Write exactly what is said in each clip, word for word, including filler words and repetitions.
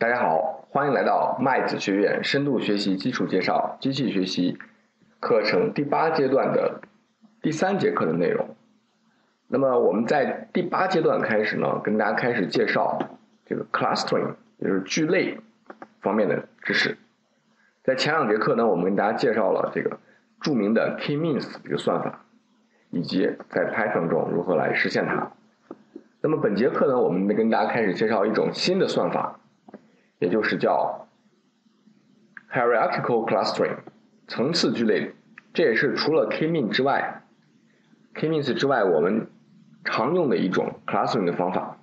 大家好，欢迎来到麦子学院深度学习基础介绍机器学习课程第八阶段的第三节课的内容。那么我们在第八阶段开始呢，跟大家开始介绍这个 clustering， 也就是聚类方面的知识。在前两节课呢，我们跟大家介绍了这个著名的 K-means 这个算法，以及在 Python 中如何来实现它。那么本节课呢，我们跟大家开始介绍一种新的算法，也就是叫 hierarchical clustering 层次聚类。这也是除了 K-mean 之外 K-means 之外我们常用的一种 clustering 的方法。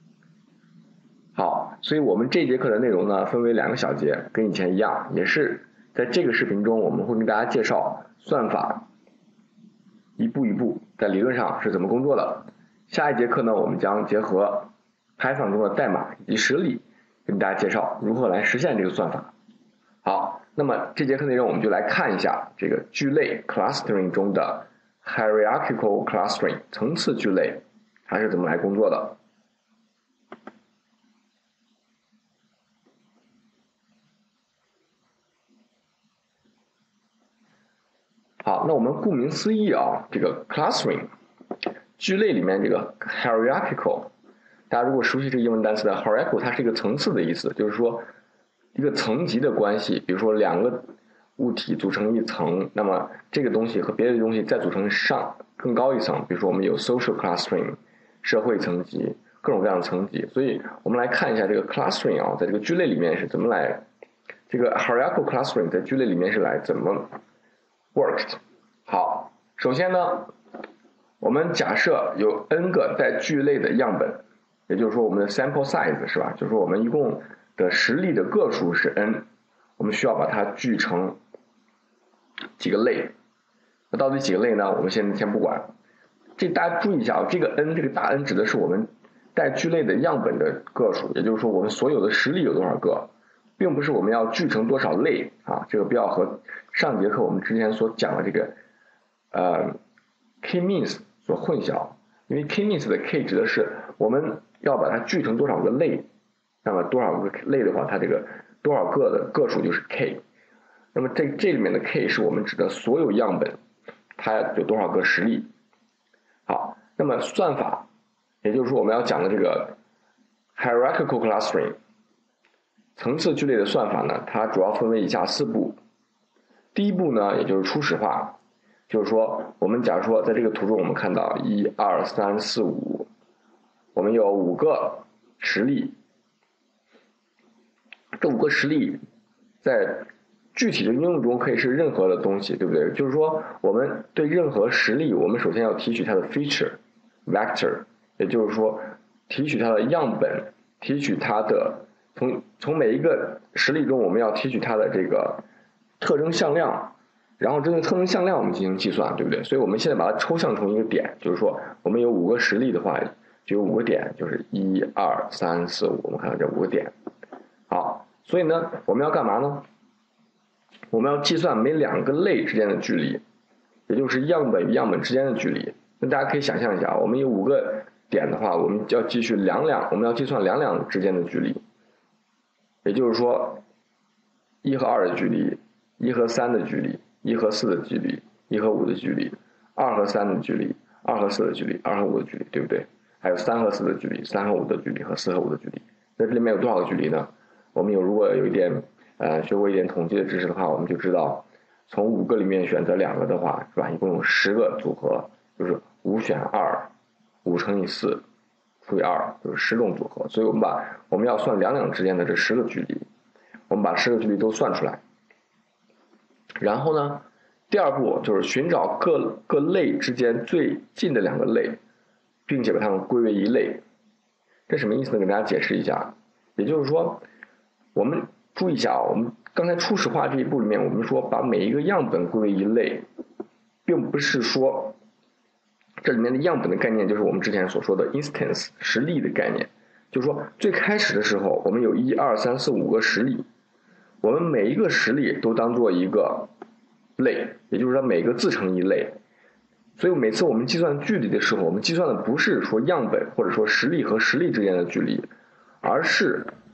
好，所以我们这节课的内容呢，分为两个小节，跟以前一样，也是在这个视频中我们会跟大家介绍算法一步一步在理论上是怎么工作的。下一节课呢，我们将结合 Python 中的代码以及实例，跟大家介绍如何来实现这个算法。好，那么这节课内容我们就来看一下这个聚类 clustering 中的 hierarchical clustering 层次聚类它是怎么来工作的。好，那我们顾名思义啊，这个 clustering 聚类里面这个 hierarchical， 大家如果熟悉这个英文单词的 hierarchical， 它是一个层次的意思，就是说一个层级的关系。比如说两个物体组成一层，那么这个东西和别的东西再组成上更高一层，比如说我们有 social clustering 社会层级，各种各样的层级。所以我们来看一下这个 clustering 啊，在这个聚类里面是怎么来，这个 hierarchical clustering 在聚类里面是来怎么 worked。 好，首先呢，我们假设有 n 个在聚类的样本，也就是说我们的 sample size 是吧，就是说我们一共的实例的个数是 n， 我们需要把它聚成几个类。那到底几个类呢？我们先先不管，这大家注意一下啊，这个 n 这个大 N 指的是我们带聚类的样本的个数，也就是说我们所有的实例有多少个，并不是我们要聚成多少类啊，这个不要和上节课我们之前所讲的这个呃 K-means 所混淆。因为 K-means 的 K 指的是我们要把它聚成多少个类，那么多少个类的话，它这个多少个的个数就是 K。 那么这这里面的 K 是我们指的所有样本它有多少个实例。好，那么算法，也就是说我们要讲的这个 hierarchical clustering 层次聚类的算法呢，它主要分为以下四步。第一步呢，也就是初始化，就是说我们假如说在这个图中我们看到一二三四五，我们有五个实例，这五个实例在具体的应用中可以是任何的东西，对不对？就是说我们对任何实例，我们首先要提取它的 feature vector， 也就是说提取它的样本，提取它的从从每一个实例中我们要提取它的这个特征向量，然后针对特征向量我们进行计算，对不对？所以我们现在把它抽象成一个点，就是说我们有五个实例的话，就有五个点，就是一二三四五，我们看到这五个点。好，所以呢我们要干嘛呢？我们要计算每两个类之间的距离，也就是样本与样本之间的距离。那大家可以想象一下，我们有五个点的话，我们就要继续两两，我们要计算两两之间的距离，也就是说一和二的距离，一和三的距离，一和四的距离，一和五的距离，二和三的距离，二和四的距离，二和五的距离，对不对？还有三和四的距离，三和五的距离和四和五的距离。那这里面有多少个距离呢？我们有如果有一点呃学过一点统计的知识的话，我们就知道从五个里面选择两个的话，是吧？一共有十个组合，就是五选二，五乘以四除以二，就是十种组合。所以我们把我们要算两两之间的这十个距离，我们把十个距离都算出来。然后呢，第二步就是寻找各各类之间最近的两个类，并且把它们归为一类。这什么意思呢？给大家解释一下。也就是说，我们注意一下啊，我们刚才初始化这一步里面，我们说把每一个样本归为一类，并不是说这里面的样本的概念就是我们之前所说的 instance 实例的概念。就是说最开始的时候我们有一二三四五个实例，我们每一个实例都当做一个类，也就是说每个自成一类。所以每次我们计算距离的时候，我们计算的不是说样本或者说实例和实例之间的距离，而是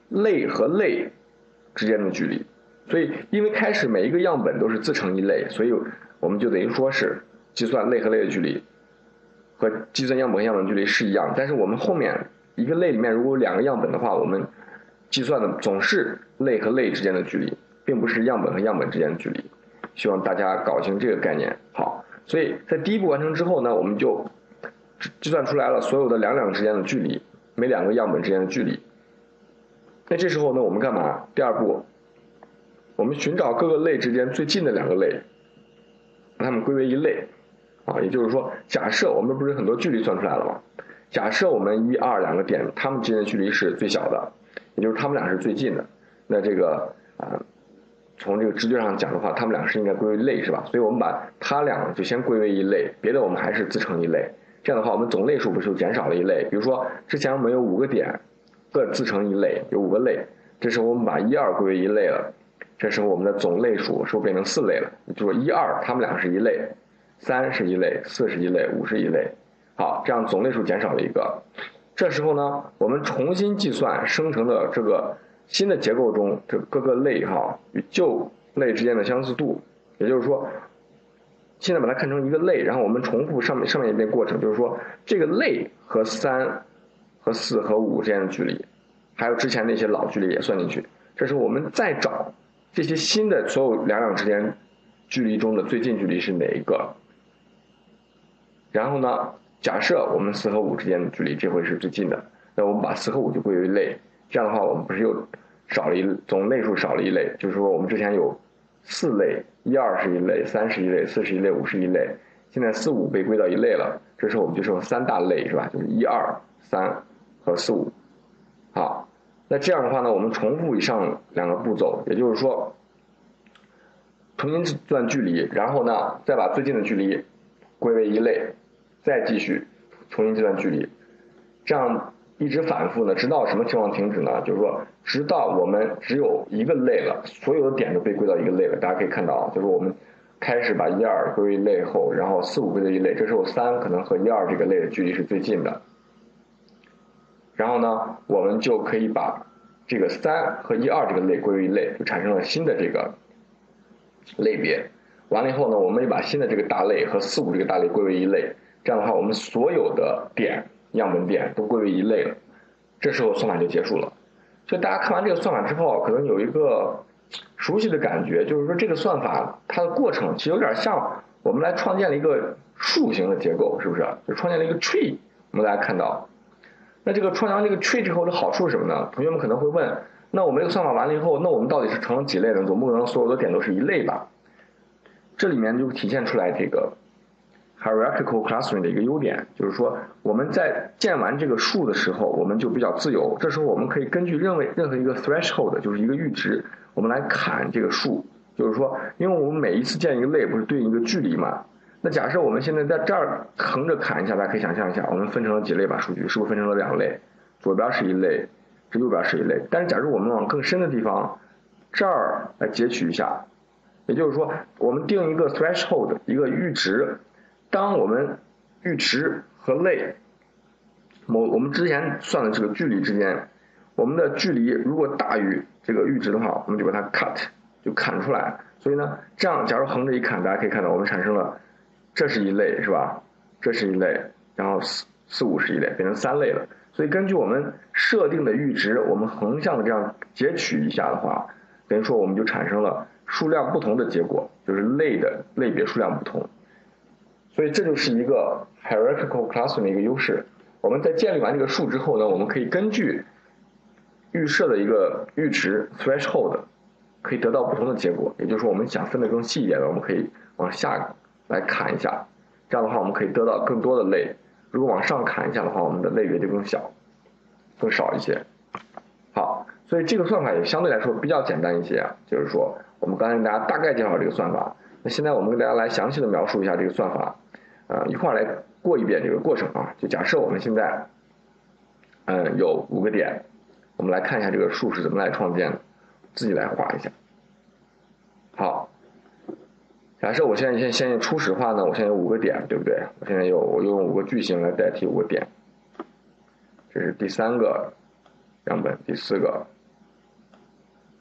类和类之间的距离。所以因为开始每一个样本都是自成一类，所以我们就等于说是计算类和类的距离和计算样本和样本距离是一样，但是我们后面一个类里面如果有两个样本的话，我们计算的总是类和类之间的距离，并不是样本和样本之间的距离。希望大家搞清这个概念。好，所以在第一步完成之后呢，我们就计算出来了所有的两两之间的距离，每两个样本之间的距离。那这时候呢，我们干嘛？第二步，我们寻找各个类之间最近的两个类，把它们归为一类。啊，也就是说，假设我们不是很多距离算出来了吗？假设我们一二两个点，它们之间的距离是最小的，也就是它们俩是最近的。那这个啊、呃，从这个直觉上讲的话，它们俩是应该归为类，是吧？所以我们把它俩就先归为一类，别的我们还是自成一类。这样的话，我们总类数不是就减少了一类？比如说之前我们有五个点，各自成一类，有五个类，这时候我们把一二归为一类了，这时候我们的总类数是不是变成四类了？也就是说一二它们俩是一类。三是一类，四是一类，五是一类。好，这样总类数减少了一个。这时候呢，我们重新计算生成的这个新的结构中这各个类哈与旧类之间的相似度。也就是说，现在把它看成一个类，然后我们重复上面上面一遍过程，就是说这个类和三和四和五之间的距离，还有之前那些老距离也算进去。这时候我们再找这些新的所有两两之间距离中的最近距离是哪一个。然后呢，假设我们四和五之间的距离这回是最近的，那我们把四和五就归为类，这样的话我们不是又少了一总类数少了一类，就是说我们之前有四类，一二是一类，三是一类，四是一类，五是一类，现在四五被归到一类了，这时候我们就剩三大类，是吧？就是一二三和四五。好，那这样的话呢，我们重复以上两个步骤，也就是说重新计算距离，然后呢再把最近的距离归为一类，再继续重新计算距离，这样一直反复呢，直到什么情况停止呢？就是说，直到我们只有一个类了，所有的点都被归到一个类了。大家可以看到，就是我们开始把一二归为一类后，然后四五归为一类，这时候三可能和一二这个类的距离是最近的。然后呢，我们就可以把这个三和一二这个类归为一类，就产生了新的这个类别。完了以后呢，我们也把新的这个大类和四五这个大类归为一类，这样的话，我们所有的点样本点都归为一类了，这时候算法就结束了。所以大家看完这个算法之后，可能有一个熟悉的感觉，就是说这个算法它的过程其实有点像我们来创建了一个树形的结构，是不是？就创建了一个 tree。我们大家看到，那这个创建这个 tree 之后的好处是什么呢？同学们可能会问，那我们这个算法完了以后，那我们到底是成了几类呢？总不可能所有的点都是一类吧？这里面就体现出来这个 hierarchical clustering 的一个优点，就是说我们在建完这个树的时候，我们就比较自由。这时候我们可以根据任为任何一个 threshold， 就是一个阈值，我们来砍这个树。就是说，因为我们每一次建一个类，不是对应一个距离嘛？那假设我们现在在这儿横着砍一下，大家可以想象一下，我们分成了几类把数据，是不是分成了两类？左边是一类，这右边是一类。但是假如我们往更深的地方，这儿来截取一下。也就是说，我们定一个 threshold， 一个阈值，当我们阈值和类某我们之前算的这个距离之间，我们的距离如果大于这个阈值的话，我们就把它 cut， 就砍出来。所以呢，这样假如横着一砍，大家可以看到我们产生了，这是一类是吧？这是一类，然后四四五是一类，变成三类了。所以根据我们设定的阈值，我们横向的这样截取一下的话，等于说我们就产生了数量不同的结果，就是类的类别数量不同。所以这就是一个 hierarchical clustering 的一个优势。我们在建立完这个树之后呢，我们可以根据预设的一个阈值 threshold， 可以得到不同的结果。也就是说，我们想分得更细一点的，我们可以往下来砍一下，这样的话我们可以得到更多的类。如果往上砍一下的话，我们的类别就更小，更少一些。好，所以这个算法也相对来说比较简单一些啊，就是说我们刚才跟大家大概介绍这个算法，那现在我们跟大家来详细的描述一下这个算法，呃，一块来过一遍这个过程啊。就假设我们现在，嗯，有五个点，我们来看一下这个树是怎么来创建的，自己来画一下。好，假设我现在先先初始化呢，我现在有五个点，对不对？我现在有我用五个矩形来代替五个点，这是第三个样本，第四个，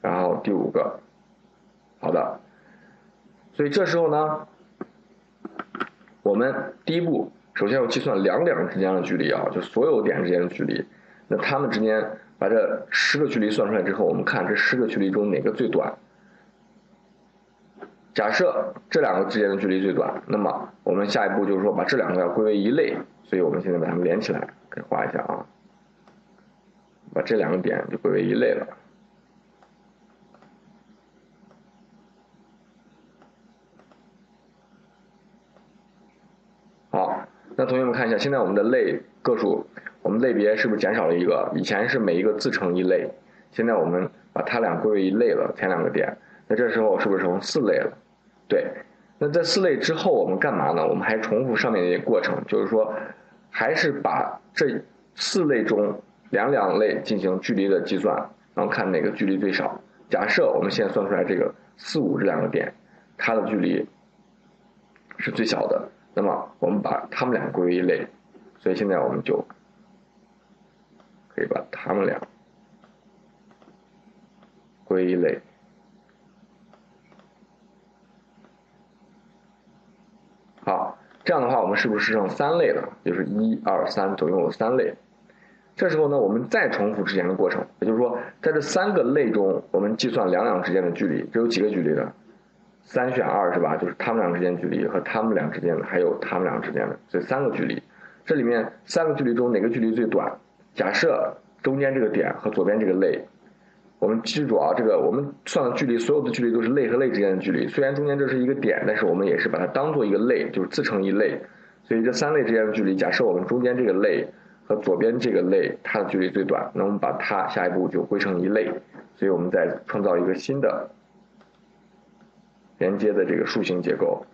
然后第五个，好的。所以这时候呢，我们第一步首先要计算两点之间的距离啊，就所有点之间的距离。那它们之间把这十个距离算出来之后，我们看这十个距离中哪个最短。假设这两个之间的距离最短，那么我们下一步就是说把这两个要归为一类，所以我们现在把它们连起来，可以画一下啊，把这两个点就归为一类了。好，那同学们看一下，现在我们的类个数，我们类别是不是减少了一个？以前是每一个自成一类，现在我们把它俩归为一类了，前两个点，那这时候是不是成四类了？对，那在四类之后我们干嘛呢？我们还重复上面的过程，就是说，还是把这四类中两两类进行距离的计算，然后看哪个距离最少。假设我们现在算出来这个四五这两个点，它的距离是最小的，那么我们把它们俩归为一类，所以现在我们就可以把它们俩归为一类。好，这样的话我们是不是剩三类了？就是一二三，总共有三类。这时候呢，我们再重复之前的过程，也就是说，在这三个类中，我们计算两两之间的距离，这有几个距离呢？三选二是吧？就是它们俩之间距离和它们俩之间的，还有它们俩之间的，这三个距离。这里面三个距离中哪个距离最短？假设中间这个点和左边这个类，我们记住啊，这个我们算的距离，所有的距离都是类和类之间的距离。虽然中间这是一个点，但是我们也是把它当做一个类，就是自成一类。所以这三类之间的距离，假设我们中间这个类和左边这个类它的距离最短，那我们把它下一步就归成一类。所以我们再创造一个新的连接的这个树形结构。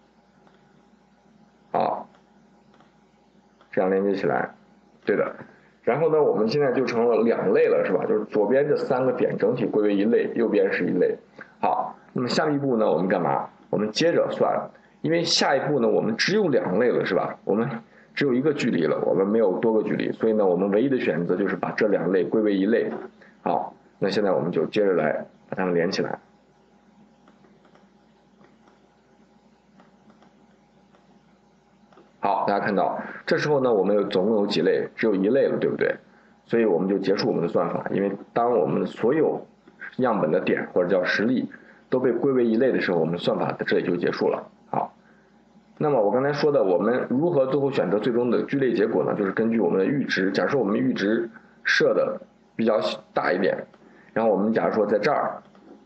好，这样连接起来，对的。然后呢，我们现在就成了两类了，是吧？就是左边这三个点整体归为一类，右边是一类。好，那么下一步呢，我们干嘛？我们接着算，因为下一步呢，我们只有两类了，是吧？我们只有一个距离了，我们没有多个距离，所以呢，我们唯一的选择就是把这两类归为一类。好，那现在我们就接着来把它们连起来。好，大家看到，这时候呢，我们有总共有几类？只有一类了，对不对？所以我们就结束我们的算法，因为当我们所有样本的点或者叫实例都被归为一类的时候，我们算法在这里就结束了。好，那么我刚才说的，我们如何最后选择最终的聚类结果呢？就是根据我们的阈值，假设我们阈值设的比较大一点，然后我们假如说在这儿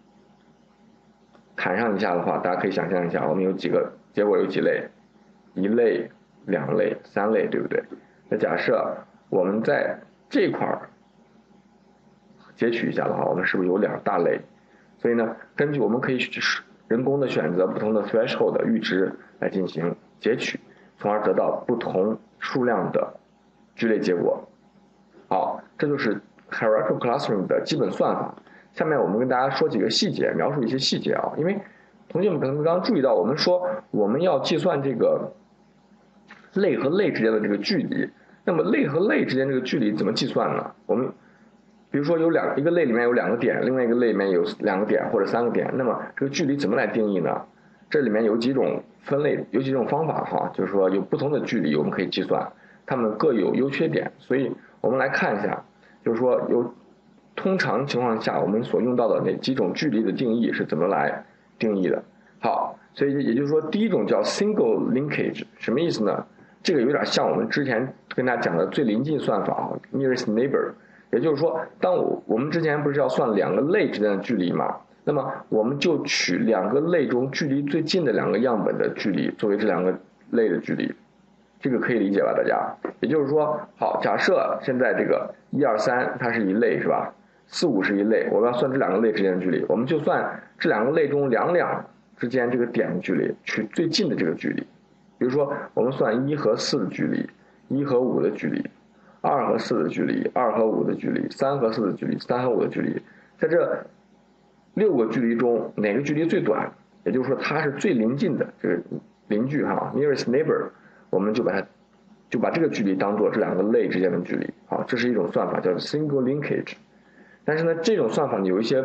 砍上一下的话，大家可以想象一下，我们有几个结果有几类，一类。两类、三类，对不对？那假设我们在这块儿截取一下的话，我们是不是有两大类？所以呢，根据我们可以人工的选择不同的 threshold 的阈值来进行截取，从而得到不同数量的聚类结果。好，这就是 hierarchical clustering 的基本算法。下面我们跟大家说几个细节，描述一些细节啊，因为同学们可能刚刚注意到，我们说我们要计算这个类和类之间的这个距离，那么类和类之间这个距离怎么计算呢？我们比如说有两一个类里面有两个点，另外一个类里面有两个点或者三个点，那么这个距离怎么来定义呢？这里面有几种分类，有几种方法哈，就是说有不同的距离我们可以计算，它们各有优缺点，所以我们来看一下，就是说有通常情况下我们所用到的哪几种距离的定义是怎么来定义的。好，所以也就是说第一种叫 single linkage， 什么意思呢？这个有点像我们之前跟大家讲的最临近算法 nearest neighbor， 也就是说，当我我们之前不是要算两个类之间的距离嘛，那么我们就取两个类中距离最近的两个样本的距离作为这两个类的距离，这个可以理解吧，大家？也就是说，好，假设现在这个一二三它是一类是吧？四五是一类，我们要算这两个类之间的距离，我们就算这两个类中两两之间这个点的距离，取最近的这个距离。比如说，我们算一和四的距离，一和五的距离，二和四的距离，二和五的距离，三和四的距离，三和五的距离，在这六个距离中，哪个距离最短？也就是说，它是最临近的这个邻居哈 ，nearest neighbor， 我们就把它就把这个距离当做这两个类之间的距离。好，这是一种算法，叫 single linkage。但是呢，这种算法有一些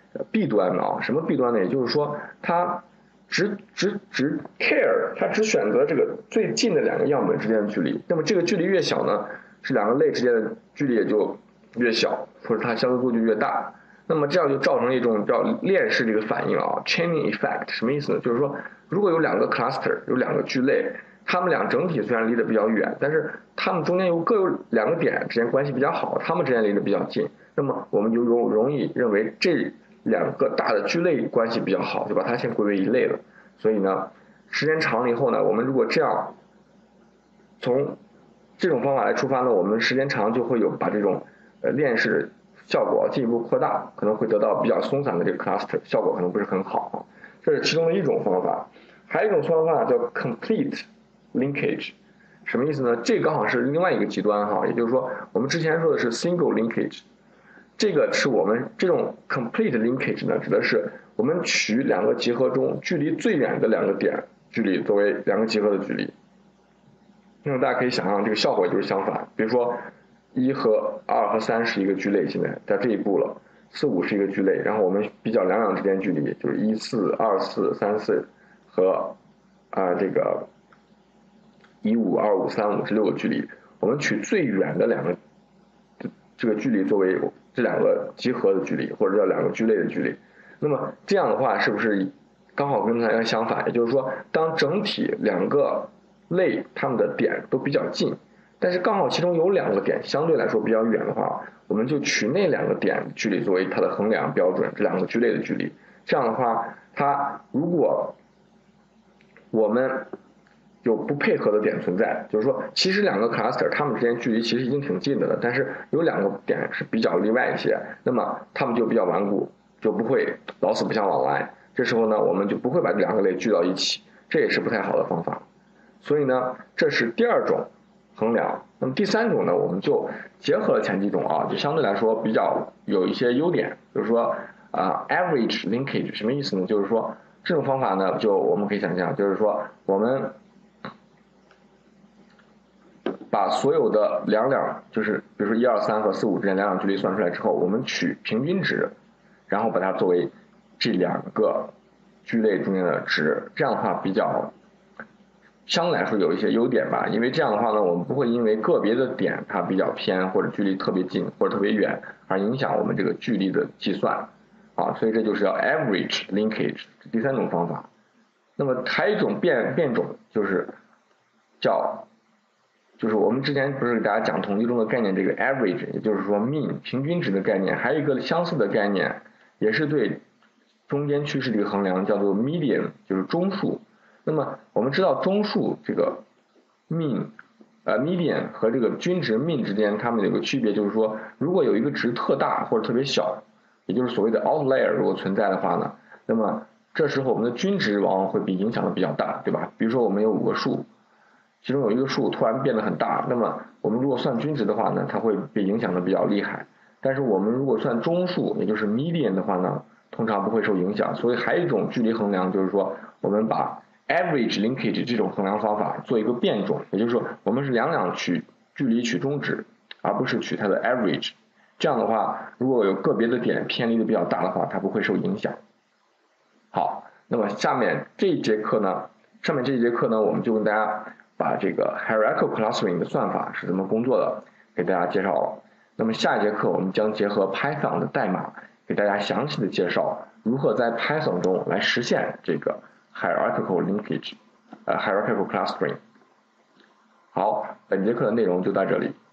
弊端呢？什么弊端呢？也就是说，它只只只 care， 它只选择这个最近的两个样本之间的距离。那么这个距离越小呢，是两个类之间的距离也就越小，或者它相似度就越大。那么这样就造成一种叫链式这个反应啊 ，chaining effect， 什么意思呢？就是说，如果有两个 cluster， 有两个聚类，它们俩整体虽然离得比较远，但是它们中间有各有两个点之间关系比较好，它们之间离得比较近，那么我们就容容易认为这两个大的聚类关系比较好，就把它先归为一类了。所以呢，时间长了以后呢，我们如果这样从这种方法来出发呢，我们时间长就会有把这种呃链式效果进一步扩大，可能会得到比较松散的这个 cluster， 效果可能不是很好。这是其中的一种方法。还有一种方法叫 complete linkage， 什么意思呢？这刚好是另外一个极端哈，也就是说，我们之前说的是 single linkage。这个是我们这种 complete linkage 呢，指的是我们取两个集合中距离最远的两个点距离作为两个集合的距离。那么大家可以想象，这个效果就是相反。比如说，一和二和三是一个聚类，现在在这一步了，四五是一个聚类，然后我们比较两两之间距离，就是一四、二四、三四和啊、呃、这个一五、二五、三五这六个距离，我们取最远的两个这个距离作为这两个集合的距离，或者叫两个聚类的距离。那么这样的话，是不是刚好跟它相相反？也就是说，当整体两个类它们的点都比较近，但是刚好其中有两个点相对来说比较远的话，我们就取那两个点距离作为它的衡量标准，这两个聚类的距离。这样的话，它如果我们有不配合的点存在，就是说，其实两个 cluster 它们之间距离其实已经挺近的了，但是有两个点是比较例外一些，那么它们就比较顽固，就不会老死不相往来。这时候呢，我们就不会把这两个类聚到一起，这也是不太好的方法。所以呢，这是第二种衡量。那么第三种呢，我们就结合了前几种啊，就相对来说比较有一些优点，就是说啊、呃、，average linkage 什么意思呢？就是说这种方法呢，就我们可以想象，就是说我们把所有的两两，就是比如说一二三和四五之间两两距离算出来之后，我们取平均值，然后把它作为这两个聚类中间的值，这样的话比较相对来说有一些优点吧。因为这样的话呢，我们不会因为个别的点它比较偏或者距离特别近或者特别远而影响我们这个距离的计算啊，所以这就是叫 average linkage 第三种方法。那么还有一种变变种就是叫就是我们之前不是给大家讲统计中的概念，这个 average 也就是说 mean 平均值的概念，还有一个相似的概念也是对中间趋势的一个衡量，叫做 median 就是中数。那么我们知道中数这个 mean 呃 median 和这个均值 mean 之间它们有个区别，就是说如果有一个值特大或者特别小，也就是所谓的 outlier 如果存在的话呢，那么这时候我们的均值往往会被影响的比较大，对吧？比如说我们有五个数，其中有一个数突然变得很大，那么我们如果算均值的话呢，它会被影响的比较厉害。但是我们如果算中数，也就是 median 的话呢，通常不会受影响。所以还有一种距离衡量，就是说我们把 average linkage 这种衡量方法做一个变种，也就是说我们是两两取距离取中值，而不是取它的 average。这样的话，如果有个别的点偏离的比较大的话，它不会受影响。好，那么下面这一节课呢，上面这一节课呢，我们就跟大家把这个 hierarchical clustering 的算法是怎么工作的给大家介绍了。那么下一节课我们将结合 Python 的代码给大家详细的介绍如何在 Python 中来实现这个 hierarchical linkage 呃 hierarchical clustering。好，本节课的内容就到这里。